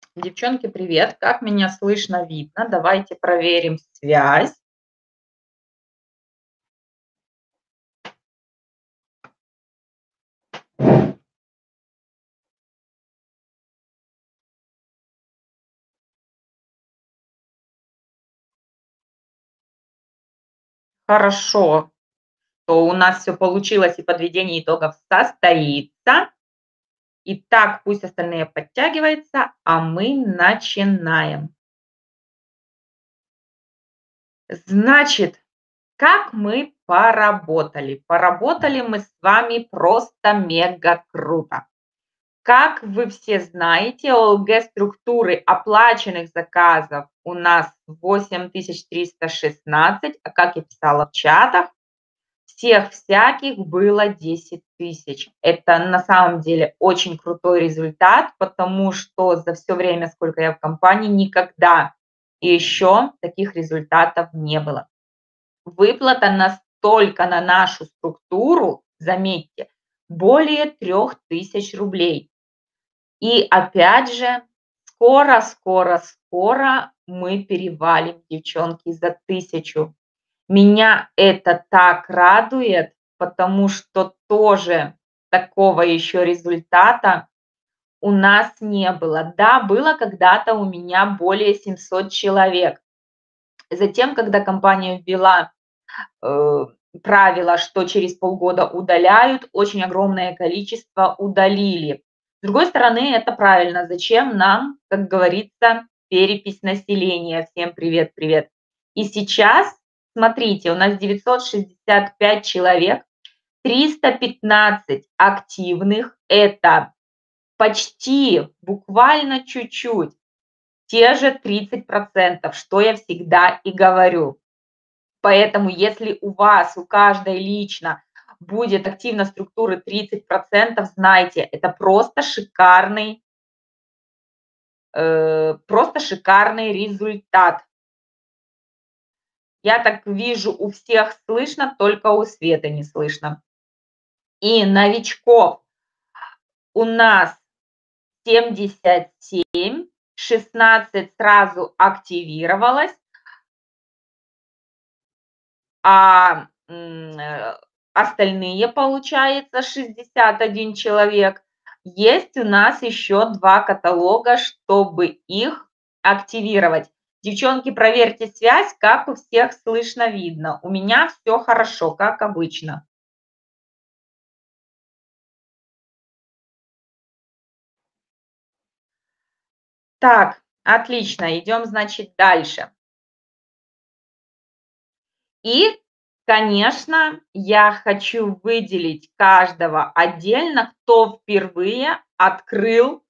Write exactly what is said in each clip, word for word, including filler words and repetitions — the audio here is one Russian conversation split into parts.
Девчонки, привет! Как меня слышно, видно? Давайте проверим связь. Хорошо, что у нас все получилось и подведение итогов состоится. Итак, пусть остальные подтягиваются, а мы начинаем. Значит, как мы поработали? Поработали мы с вами просто мега круто. Как вы все знаете, ОЛГ-структуры оплаченных заказов у нас восемь тысяч триста шестнадцать, а как я писала в чатах, всех всяких было десять тысяч. Это на самом деле очень крутой результат, потому что за все время, сколько я в компании, никогда еще таких результатов не было. Выплата настолько на нашу структуру, заметьте, более трех тысяч рублей. И опять же, скоро, скоро, скоро мы перевалим, девчонки, за тысячу. Меня это так радует, потому что тоже такого еще результата у нас не было. Да, было когда-то у меня более семисот человек. Затем, когда компания ввела э, правило, что через полгода удаляют, очень огромное количество удалили. С другой стороны, это правильно. Зачем нам, как говорится, перепись населения? Всем привет, привет. И сейчас, смотрите, у нас девятьсот шестьдесят пять человек, триста пятнадцать активных, это почти, буквально чуть-чуть, те же тридцать процентов, что я всегда и говорю. Поэтому если у вас, у каждой лично будет активно структуры тридцать процентов, знайте, это просто шикарный, э, просто шикарный результат. Я так вижу, у всех слышно, только у Светы не слышно. И новичков у нас семьдесят семь, шестнадцать сразу активировалось, а м, э, остальные, получается, шестьдесят один человек. Есть у нас еще два каталога, чтобы их активировать. Девчонки, проверьте связь, как у всех слышно, видно. У меня все хорошо, как обычно. Так, отлично, идем, значит, дальше. И, конечно, я хочу выделить каждого отдельно, кто впервые открыл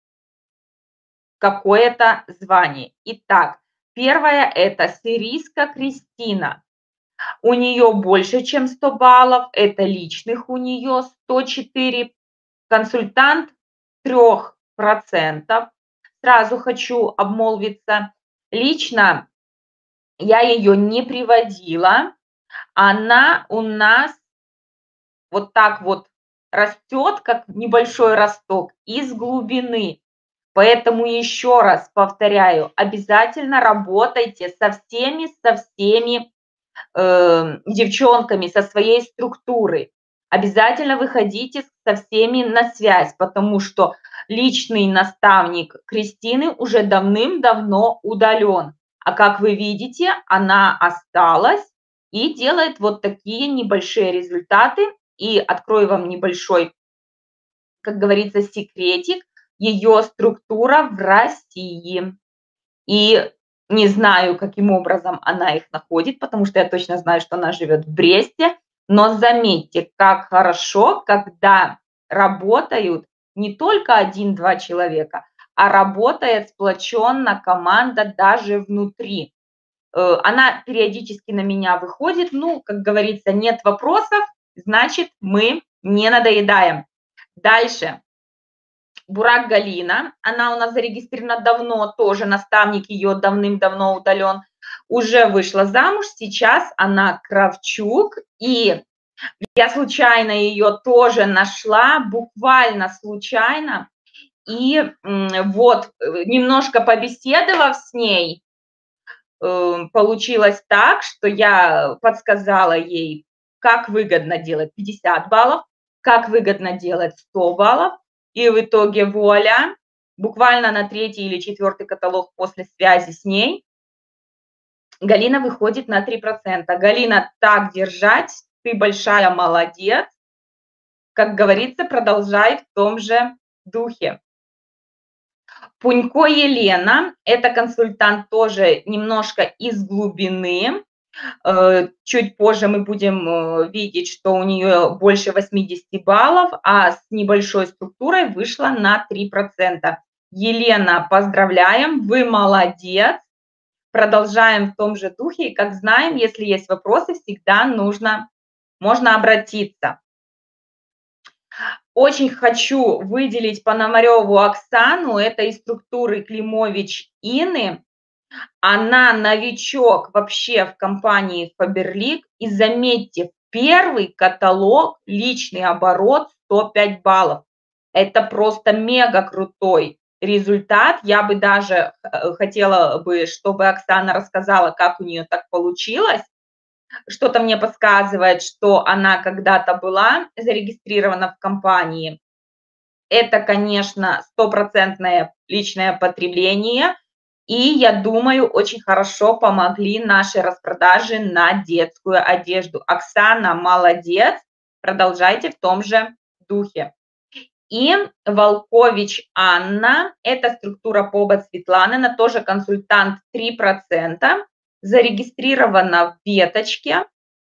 какое-то звание. Итак, первое- это Сириска Кристина. У нее больше, чем сто баллов, это личных у нее сто четыре. Консультант трех процентов. Сразу хочу обмолвиться. Лично я ее не приводила. Она у нас вот так вот растет, как небольшой росток, из глубины. Поэтому еще раз повторяю, обязательно работайте со всеми, со всеми э, девчонками, со своей структурой. Обязательно выходите со всеми на связь, потому что личный наставник Кристины уже давным-давно удален. А как вы видите, она осталась и делает вот такие небольшие результаты. И открою вам небольшой, как говорится, секретик. Ее структура в России. И не знаю, каким образом она их находит, потому что я точно знаю, что она живет в Бресте. Но заметьте, как хорошо, когда работают не только один-два человека, а работает сплоченно команда даже внутри. Э, Она периодически на меня выходит, ну, как говорится, нет вопросов, значит, мы не надоедаем. Дальше. Бурак Галина, она у нас зарегистрирована давно, тоже наставник ее давным-давно удален, уже вышла замуж, сейчас она Кравчук, и я случайно ее тоже нашла, буквально случайно, И, м, вот, э, немножко побеседовав с ней, э, получилось так, что я подсказала ей, как выгодно делать пятьдесят баллов, как выгодно делать сто баллов. И в итоге вуаля, буквально на третий или четвертый каталог после связи с ней Галина выходит на три процента. Галина, так держать, ты большая молодец. Как говорится, продолжай в том же духе. Пунько Елена, это консультант тоже немножко из глубины. Э, чуть позже мы будем э, видеть, что у нее больше восьмидесяти баллов, а с небольшой структурой вышла на три процента. Елена, поздравляем, вы молодец. Продолжаем в том же духе. И как знаем, если есть вопросы, всегда нужно, можно обратиться. Очень хочу выделить Пономареву Оксану, это из структуры Климович Инны. Она новичок вообще в компании Faberlic. И заметьте, первый каталог, личный оборот сто пять баллов. Это просто мега крутой результат. Я бы даже э, хотела бы, чтобы Оксана рассказала, как у нее так получилось. Что-то мне подсказывает, что она когда-то была зарегистрирована в компании. Это, конечно, стопроцентное личное потребление. И, я думаю, очень хорошо помогли наши распродажи на детскую одежду. Оксана, молодец, продолжайте в том же духе. И Волкович Анна, это структура Побот Светланы, она тоже консультант три процента, зарегистрирована в веточке.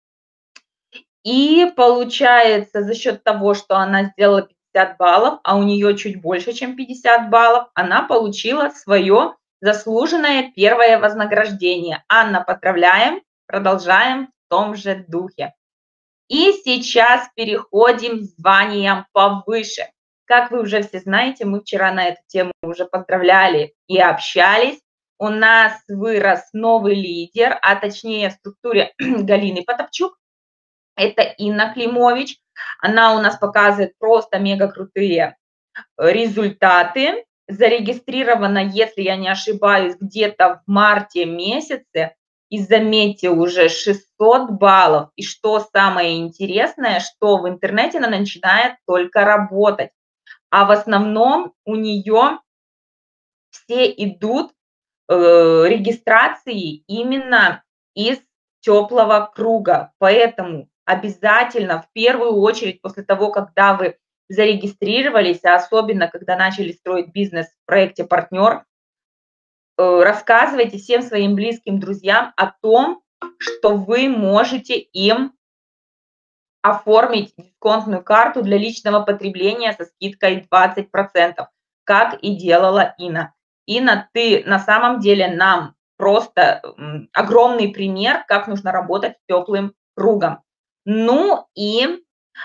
И получается, за счет того, что она сделала пятьдесят баллов, а у нее чуть больше, чем пятьдесят баллов, она получила свое заслуженное первое вознаграждение. Анна, поздравляем, продолжаем в том же духе. И сейчас переходим к званиям повыше. Как вы уже все знаете, мы вчера на эту тему уже поздравляли и общались. У нас вырос новый лидер, а точнее в структуре Галины Потапчук. Это Инна Климович. Она у нас показывает просто мега крутые результаты. Зарегистрирована, если я не ошибаюсь, где-то в марте месяце. И заметьте, уже шестьсот баллов. И что самое интересное, что в интернете она начинает только работать. А в основном у нее все идут э, регистрации именно из теплого круга. Поэтому обязательно в первую очередь после того, когда вы зарегистрировались, а особенно когда начали строить бизнес в проекте «Партнер», э, рассказывайте всем своим близким друзьям о том, что вы можете им оформить дисконтную карту для личного потребления со скидкой двадцать процентов, как и делала Инна. Инна, ты на самом деле нам просто м, огромный пример, как нужно работать с теплым кругом. Ну и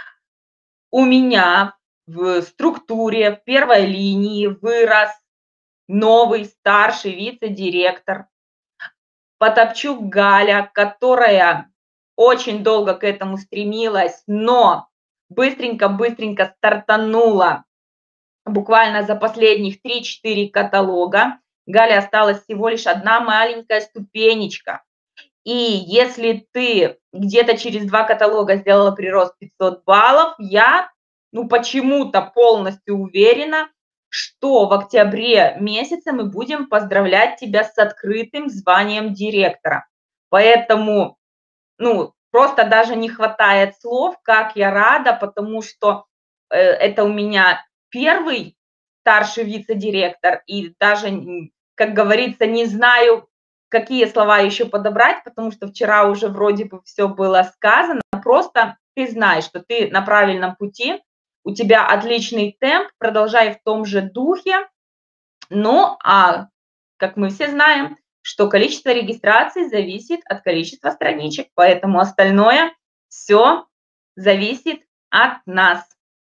у меня в структуре, в первой линии вырос новый старший вице-директор Потапчук Галя, которая очень долго к этому стремилась, но быстренько-быстренько стартанула буквально за последних три-четыре каталога. Галя, осталась всего лишь одна маленькая ступенечка. И если ты где-то через два каталога сделала прирост пятьсот баллов, я, ну, почему-то полностью уверена, что в октябре месяце мы будем поздравлять тебя с открытым званием директора. Поэтому, ну, просто даже не хватает слов, как я рада, потому что э, это у меня первый старший вице-директор, и даже, как говорится, не знаю, какие слова еще подобрать, потому что вчера уже вроде бы все было сказано. Просто ты знаешь, что ты на правильном пути, у тебя отличный темп, продолжай в том же духе. Ну, а как мы все знаем, что количество регистраций зависит от количества страничек, поэтому остальное все зависит от нас.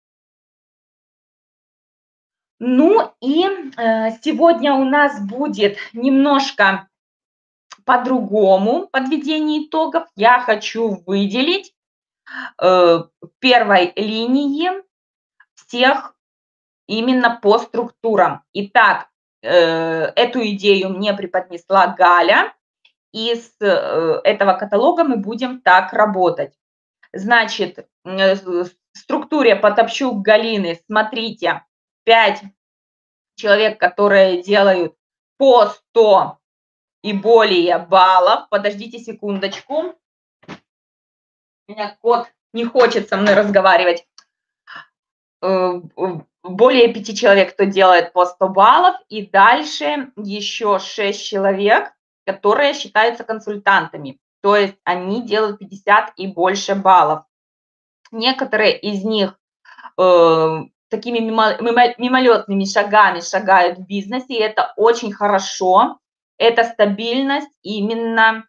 Ну и э, сегодня у нас будет немножко по-другому подведение итогов. Я хочу выделить э, в первой линии всех именно по структурам. Итак, э, эту идею мне преподнесла Галя, и с э, этого каталога мы будем так работать. Значит, э, в структуре Потапчук Галины, смотрите, пять человек, которые делают по сто и более баллов. Подождите секундочку. У меня кот не хочет со мной разговаривать. Э, более пяти человек, кто делает по сто баллов, и дальше еще шесть человек, которые считаются консультантами. То есть они делают пятьдесят и больше баллов. Некоторые из них э, такими мимо, мимо, мимолетными шагами шагают в бизнесе, и это очень хорошо. Это стабильность именно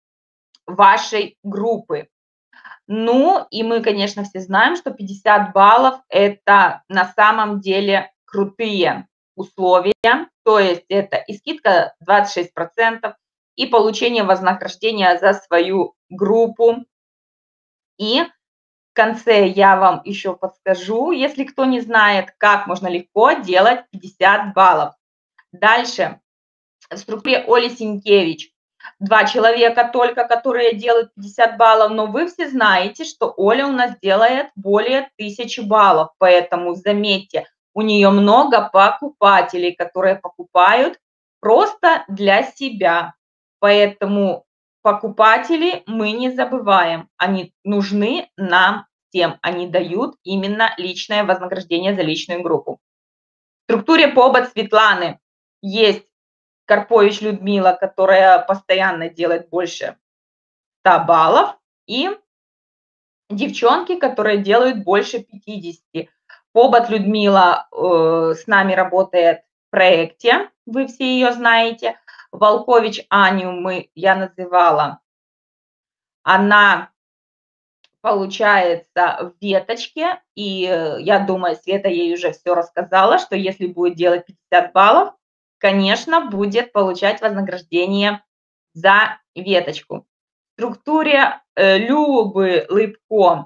вашей группы. Ну, и мы, конечно, все знаем, что пятьдесят баллов – это на самом деле крутые условия. То есть это и скидка двадцать шесть процентов, и получение вознаграждения за свою группу. И в конце я вам еще подскажу, если кто не знает, как можно легко делать пятьдесят баллов. Дальше в структуре Оли Сенькевич. Два человека только, которые делают пятьдесят баллов, но вы все знаете, что Оля у нас делает более тысячи баллов, поэтому заметьте, у нее много покупателей, которые покупают просто для себя, поэтому покупатели мы не забываем, они нужны нам всем, они дают именно личное вознаграждение за личную группу. В структуре побот Светланы есть Карпович Людмила, которая постоянно делает больше ста баллов, и девчонки, которые делают больше пятидесяти. Побот Людмила э, с нами работает в проекте, вы все ее знаете. Волкович Аню мы, я называла, она получается в веточке, и э, я думаю, Света ей уже все рассказала, что если будет делать пятьдесят баллов, конечно, будет получать вознаграждение за веточку. В структуре э, Любы Лыбко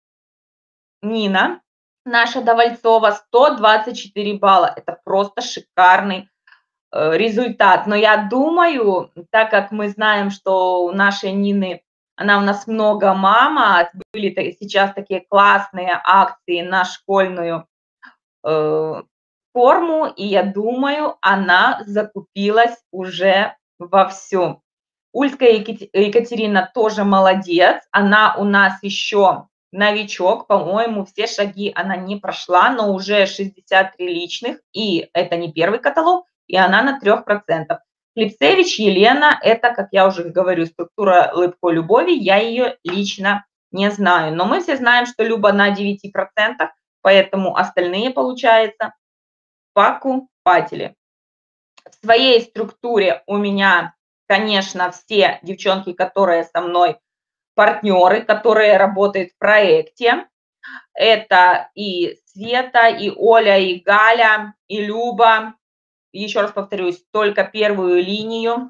Нина, наша Довольцова, сто двадцать четыре балла. Это просто шикарный э, результат. Но я думаю, так как мы знаем, что у нашей Нины, она у нас много мама, были сейчас такие классные акции на школьную э, форму, и я думаю, она закупилась уже вовсю. Ульская Екатерина тоже молодец, она у нас еще новичок, по-моему, все шаги она не прошла, но уже шестьдесят три личных, и это не первый каталог, и она на трех процентах. Клипсевич Елена, это, как я уже говорю, структура Лыбко Любови, я ее лично не знаю, но мы все знаем, что Люба на девяти процентах, поэтому остальные, получается, покупатели. В своей структуре у меня, конечно, все девчонки, которые со мной партнеры, которые работают в проекте. Это и Света, и Оля, и Галя, и Люба. Еще раз повторюсь, только первую линию.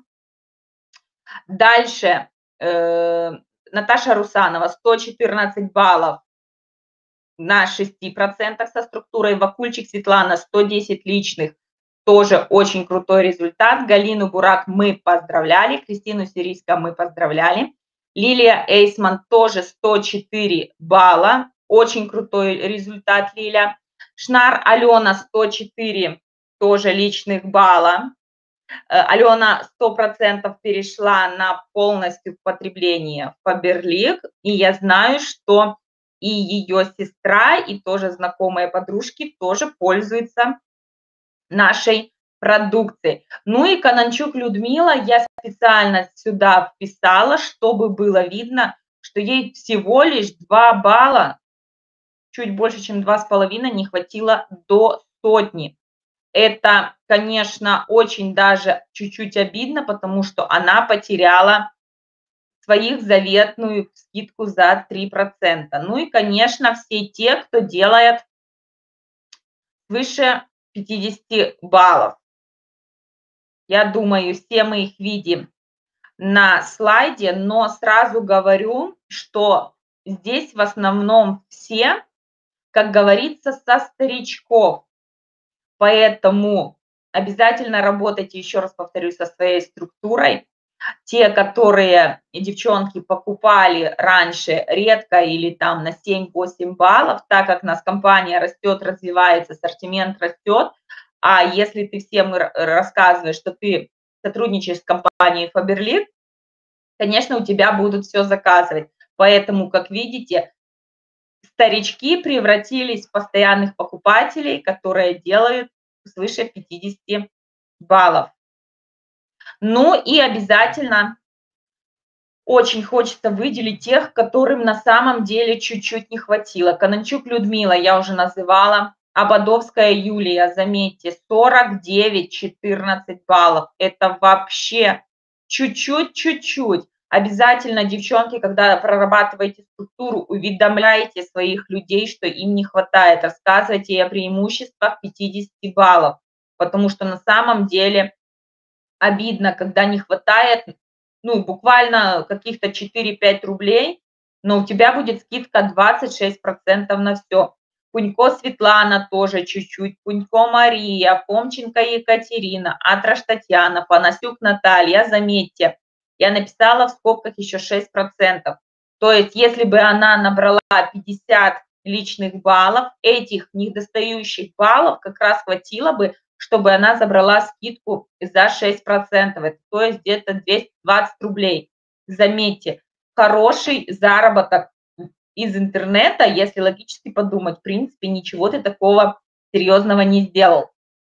Дальше э, Наташа Русанова, сто четырнадцать баллов на шести процентах со структурой. Вакульчик Светлана, сто десять личных. Тоже очень крутой результат. Галину Бурак мы поздравляли, Кристину Сирийска мы поздравляли. Лилия Эйсман тоже сто четыре балла. Очень крутой результат, Лиля. Шнар Алена сто четыре тоже личных балла. Алена сто процентов перешла на полностью потребление Фаберлик. И я знаю, что и ее сестра, и тоже знакомые подружки тоже пользуются нашей продукции. Ну и Кананчук Людмила я специально сюда вписала, чтобы было видно, что ей всего лишь два балла, чуть больше, чем два с половиной, не хватило до сотни. Это, конечно, очень даже чуть-чуть обидно, потому что она потеряла своих заветную скидку за три процента. Ну и, конечно, все те, кто делает выше пятидесяти баллов. Я думаю, все мы их видим на слайде, но сразу говорю, что здесь в основном все, как говорится, со старичков. Поэтому обязательно работайте, еще раз повторюсь, со своей структурой. Те, которые девчонки покупали раньше редко или там на семь-восемь баллов, так как у нас компания растет, развивается, ассортимент растет, а если ты всем рассказываешь, что ты сотрудничаешь с компанией Faberlic, конечно, у тебя будут все заказывать. Поэтому, как видите, старички превратились в постоянных покупателей, которые делают свыше пятидесяти баллов. Ну и обязательно очень хочется выделить тех, которым на самом деле чуть-чуть не хватило. Кананчук Людмила, я уже называла. Ободовская Юлия, заметьте, сорок девять четырнадцать баллов. Это вообще чуть-чуть, чуть-чуть. Обязательно, девчонки, когда прорабатываете структуру, уведомляйте своих людей, что им не хватает. Рассказывайте о преимуществах пятидесяти баллов, потому что на самом деле обидно, когда не хватает, ну, буквально каких-то четыре-пять рублей, но у тебя будет скидка двадцать шесть процентов на все. Пунько Светлана тоже чуть-чуть, Пунько Мария, Фомченко Екатерина, Атраш Татьяна, Панасюк Наталья, заметьте, я написала в скобках еще шесть процентов. То есть, если бы она набрала пятьдесят личных баллов, этих недостающих баллов как раз хватило бы, чтобы она забрала скидку за шесть процентов, это, то есть где-то двести двадцать рублей. Заметьте, хороший заработок из интернета, если логически подумать, в принципе, ничего ты такого серьезного не сделал.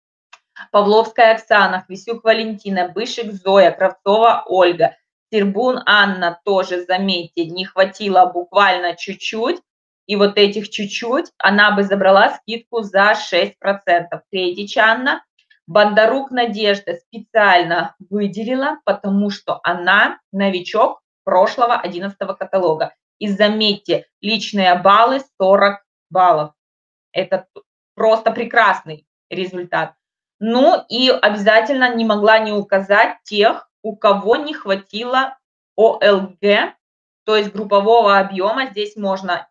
Павловская Оксана, Хвисюк Валентина, Бышек Зоя, Кравцова Ольга, Сербун Анна тоже, заметьте, не хватило буквально чуть-чуть, и вот этих чуть-чуть она бы забрала скидку за шесть процентов. Третья Анна, Бондарук Надежда специально выделила, потому что она новичок прошлого одиннадцатого каталога. И заметьте, личные баллы сорок баллов. Это просто прекрасный результат. Ну и обязательно не могла не указать тех, у кого не хватило О Л Г, то есть группового объема. Здесь можно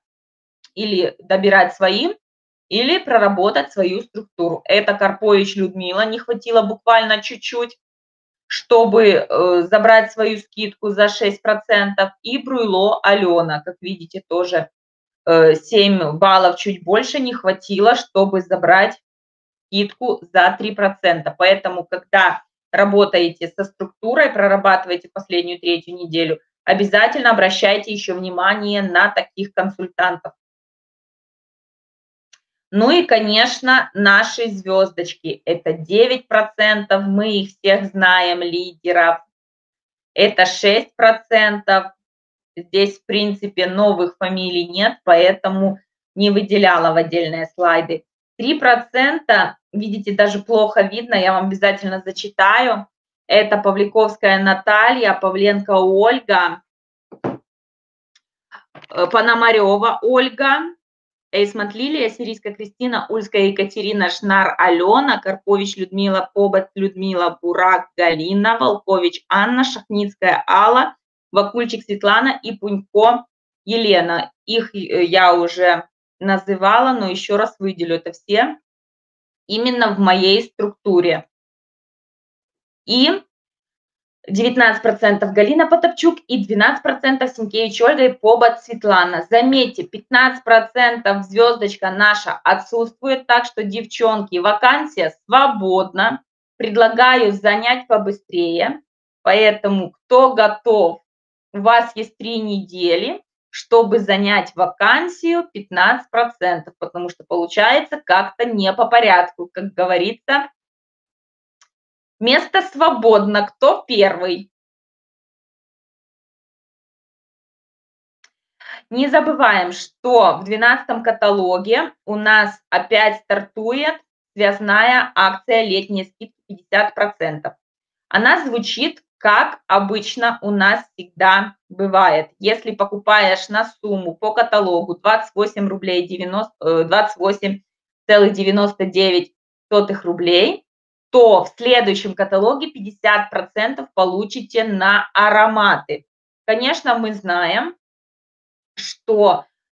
или добирать своим, или проработать свою структуру. Это Карпович Людмила, не хватило буквально чуть-чуть, чтобы э, забрать свою скидку за шесть процентов. И Бруйло Алена, как видите, тоже э, семь баллов чуть больше не хватило, чтобы забрать скидку за три процента. Поэтому, когда работаете со структурой, прорабатываете последнюю третью неделю, обязательно обращайте еще внимание на таких консультантов. Ну и, конечно, наши звездочки. Это девять процентов, мы их всех знаем, лидеров. Это шесть процентов. Здесь, в принципе, новых фамилий нет, поэтому не выделяла в отдельные слайды. три процента, видите, даже плохо видно, я вам обязательно зачитаю. Это Павликовская Наталья, Павленко Ольга, Пономарева Ольга, Эйсмонт Лилия, Сирийская Кристина, Ульская Екатерина, Шнар Алена, Карпович Людмила, Побат Людмила, Бурак Галина, Волкович Анна, Шахницкая Алла, Вакульчик Светлана и Пунько Елена. Их я уже называла, но еще раз выделю. Это все именно в моей структуре. И девятнадцать процентов Галина Потапчук и двенадцать процентов Синкевич Ольга и Побат Светлана. Заметьте, пятнадцать процентов звездочка наша отсутствует, так что, девчонки, вакансия свободна. Предлагаю занять побыстрее. Поэтому, кто готов, у вас есть три недели, чтобы занять вакансию пятнадцать процентов, потому что получается как-то не по порядку, как говорится. Место свободно. Кто первый? Не забываем, что в двенадцатом каталоге у нас опять стартует связная акция летней скидки пятьдесят процентов. Она звучит, как обычно у нас всегда бывает. Если покупаешь на сумму по каталогу двадцать восемь рублей девяносто, двадцать восемь целых девяносто девять сотых рублей, то в следующем каталоге пятьдесят процентов получите на ароматы. Конечно, мы знаем, что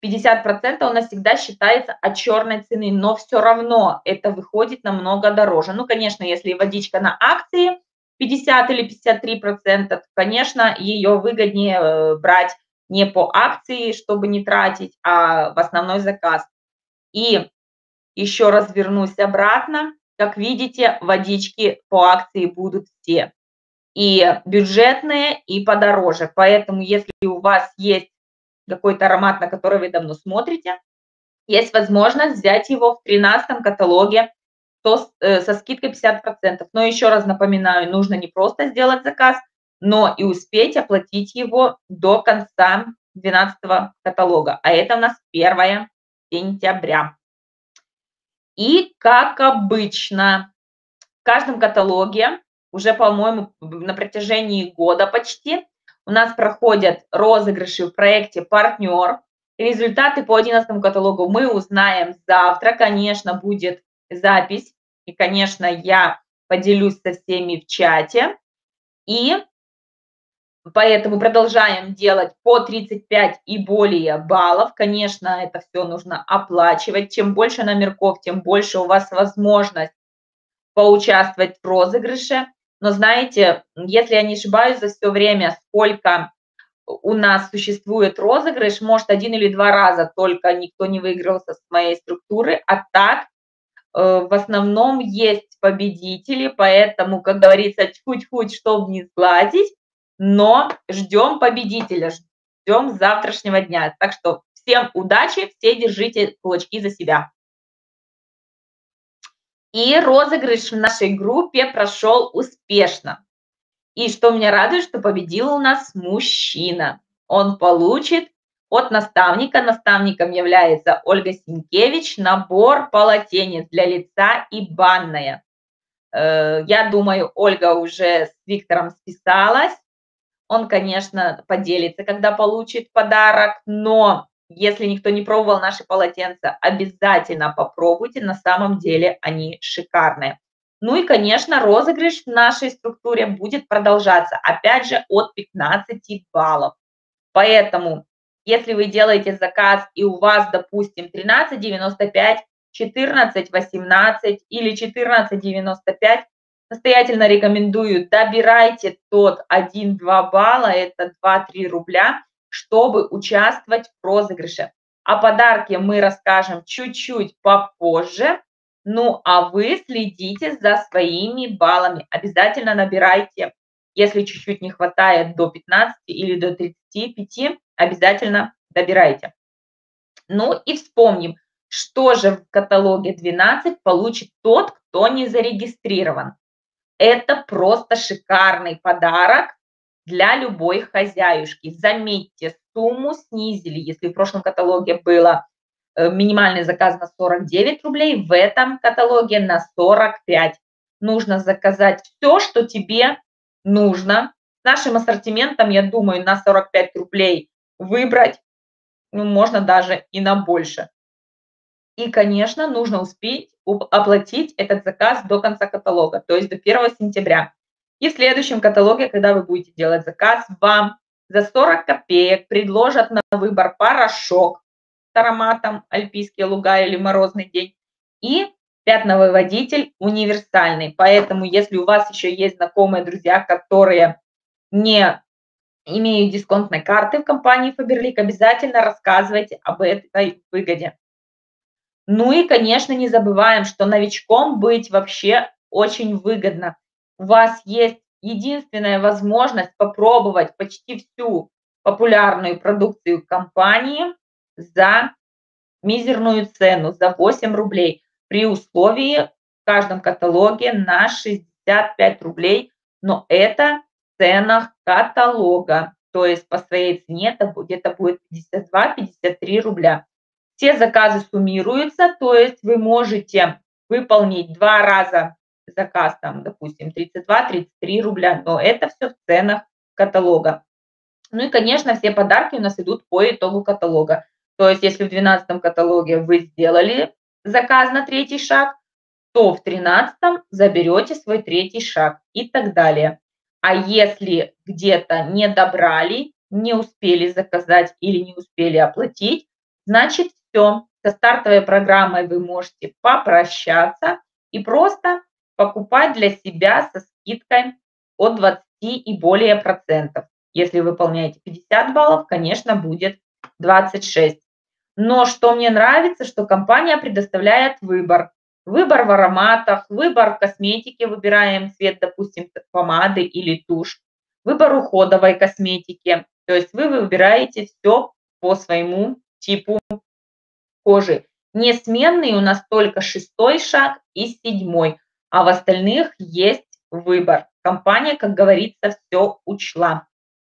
пятьдесят процентов у нас всегда считается от черной цены, но все равно это выходит намного дороже. Ну, конечно, если водичка на акции пятьдесят или пятьдесят три процента, то, конечно, ее выгоднее э, брать не по акции, чтобы не тратить, а в основной заказ. И еще раз вернусь обратно. Как видите, водички по акции будут все. И бюджетные, и подороже. Поэтому, если у вас есть какой-то аромат, на который вы давно смотрите, есть возможность взять его в тринадцатом каталоге то, э, со скидкой пятьдесят процентов. Но еще раз напоминаю, нужно не просто сделать заказ, но и успеть оплатить его до конца двенадцатого каталога. А это у нас первое сентября. И как обычно, в каждом каталоге уже, по-моему, на протяжении года почти у нас проходят розыгрыши в проекте «Партнер». Результаты по одиннадцатому каталогу мы узнаем завтра. Конечно, будет запись. И, конечно, я поделюсь со всеми в чате. И поэтому продолжаем делать по тридцать пять и более баллов. Конечно, это все нужно оплачивать. Чем больше номерков, тем больше у вас возможность поучаствовать в розыгрыше. Но знаете, если я не ошибаюсь, за все время, сколько у нас существует розыгрыш, может, один или два раза только никто не выигрался с моей структуры, а так э, в основном есть победители, поэтому, как говорится, чуть-чуть, чтобы не сглазить, но ждем победителя, ждем завтрашнего дня. Так что всем удачи, все держите кулачки за себя. И розыгрыш в нашей группе прошел успешно. И что меня радует, что победил у нас мужчина. Он получит от наставника, наставником является Ольга Синкевич, набор полотенец для лица и банное. Э, Я думаю, Ольга уже с Виктором списалась. Он, конечно, поделится, когда получит подарок, но если никто не пробовал наши полотенца, обязательно попробуйте, на самом деле они шикарные. Ну и, конечно, розыгрыш в нашей структуре будет продолжаться, опять же, от пятнадцати баллов. Поэтому, если вы делаете заказ и у вас, допустим, тринадцать девяносто пять, четырнадцать восемнадцать или четырнадцать девяносто пять, настоятельно рекомендую, добирайте тот один-два балла, это два-три рубля, чтобы участвовать в розыгрыше. О подарке мы расскажем чуть-чуть попозже. Ну, а вы следите за своими баллами. Обязательно набирайте, если чуть-чуть не хватает, до пятнадцати или до тридцати пяти, обязательно добирайте. Ну и вспомним, что же в каталоге двенадцать получит тот, кто не зарегистрирован. Это просто шикарный подарок для любой хозяюшки. Заметьте, сумму снизили. Если в прошлом каталоге было э, минимальный заказ на сорок девять рублей, в этом каталоге на сорок пять. Нужно заказать все, что тебе нужно. С нашим ассортиментом, я думаю, на сорок пять рублей выбрать, ну, можно даже и на больше. И, конечно, нужно успеть уп- оплатить этот заказ до конца каталога, то есть до первого сентября. И в следующем каталоге, когда вы будете делать заказ, вам за сорок копеек предложат на выбор порошок с ароматом «Альпийские луга» или «Морозный день» и пятновыводитель универсальный. Поэтому, если у вас еще есть знакомые друзья, которые не имеют дисконтной карты в компании Faberlic, обязательно рассказывайте об этой выгоде. Ну и, конечно, не забываем, что новичком быть вообще очень выгодно. У вас есть единственная возможность попробовать почти всю популярную продукцию компании за мизерную цену, за восемь рублей, при условии в каждом каталоге на шестьдесят пять рублей, но это в ценах каталога, то есть по своей цене это будет, это будет пятьдесят два - пятьдесят три рубля. Все заказы суммируются, то есть вы можете выполнить два раза заказ, там, допустим, тридцать два - тридцать три рубля, но это все в ценах каталога. Ну и, конечно, все подарки у нас идут по итогу каталога. То есть если в двенадцатом каталоге вы сделали заказ на третий шаг, то в тринадцатом заберете свой третий шаг и так далее. А если где-то не добрали, не успели заказать или не успели оплатить, Значит, все. Со стартовой программой вы можете попрощаться и просто покупать для себя со скидкой от двадцати и более процентов. Если выполняете пятьдесят баллов, конечно, будет двадцать шесть. Но что мне нравится, что компания предоставляет выбор. Выбор в ароматах, выбор в косметике, выбираем цвет, допустим, помады или тушь, выбор уходовой косметики. То есть вы выбираете все по своему типу кожи. Несменный у нас только шестой шаг и седьмой, а в остальных есть выбор. Компания, как говорится, все учла.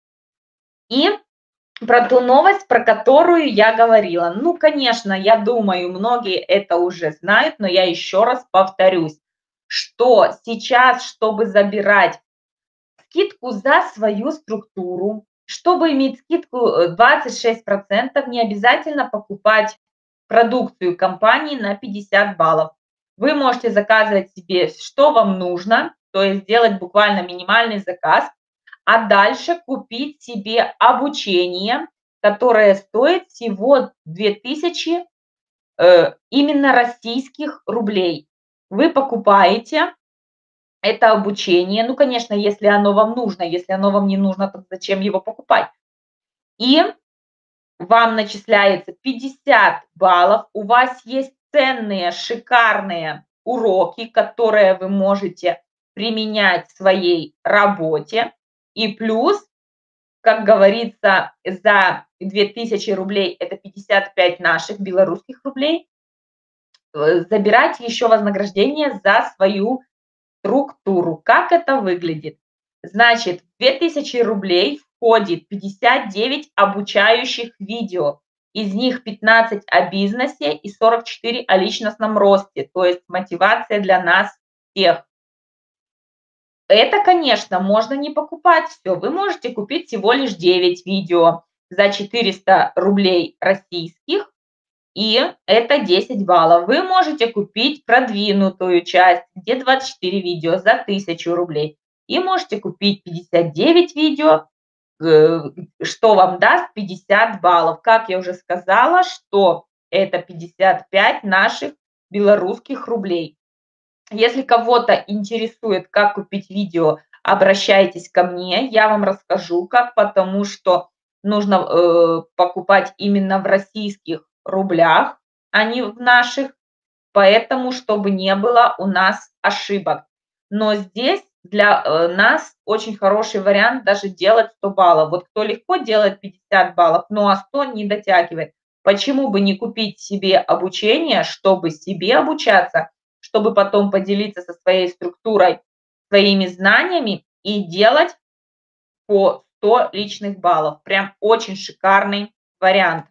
И про ту новость, про которую я говорила. Ну, конечно, я думаю, многие это уже знают, но я еще раз повторюсь, что сейчас, чтобы забирать скидку за свою структуру, чтобы иметь скидку двадцать шесть процентов, не обязательно покупать продукцию компании на пятьдесят баллов. Вы можете заказывать себе, что вам нужно, то есть сделать буквально минимальный заказ, а дальше купить себе обучение, которое стоит всего две тысячи э, именно российских рублей. Вы покупаете это обучение, ну, конечно, если оно вам нужно, если оно вам не нужно, то зачем его покупать? И вам начисляется пятьдесят баллов, у вас есть ценные, шикарные уроки, которые вы можете применять в своей работе. И плюс, как говорится, за две тысячи рублей, это пятьдесят пять наших белорусских рублей, забирать еще вознаграждение за свою структуру. Как это выглядит? Значит, в две тысячи рублей входит пятьдесят девять обучающих видео. Из них пятнадцать о бизнесе и сорок четыре о личностном росте, то есть мотивация для нас всех. Это, конечно, можно не покупать все. Вы можете купить всего лишь девять видео за четыреста рублей российских, и это десять баллов. Вы можете купить продвинутую часть, где двадцать четыре видео за тысячу рублей. И можете купить пятьдесят девять видео, что вам даст пятьдесят баллов. Как я уже сказала, что это пятьдесят пять наших белорусских рублей. Если кого-то интересует, как купить видео, обращайтесь ко мне, я вам расскажу как, потому что нужно э, покупать именно в российских рублях, а не в наших, поэтому, чтобы не было у нас ошибок. Но здесь для э, нас очень хороший вариант даже делать сто баллов. Вот кто легко делает пятьдесят баллов, ну а сто не дотягивает. Почему бы не купить себе обучение, чтобы себе обучаться, чтобы потом поделиться со своей структурой своими знаниями и делать по сто личных баллов. Прям очень шикарный вариант.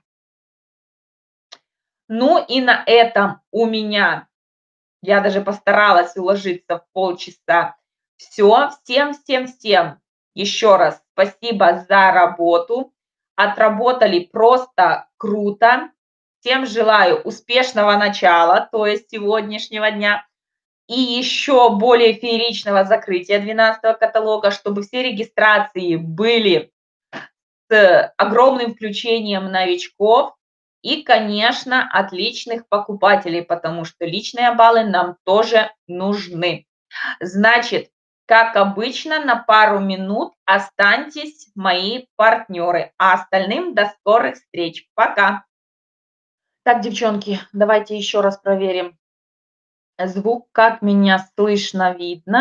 Ну и на этом у меня, я даже постаралась уложиться в полчаса. Все, всем, всем, всем еще раз спасибо за работу. Отработали просто круто. Всем желаю успешного начала, то есть сегодняшнего дня. И еще более фееричного закрытия двенадцатого каталога, чтобы все регистрации были с огромным включением новичков и, конечно, отличных покупателей, потому что личные баллы нам тоже нужны. Значит, как обычно, на пару минут останьтесь мои партнеры, а остальным до скорых встреч. Пока. Так, девчонки, давайте еще раз проверим звук, как меня слышно, видно.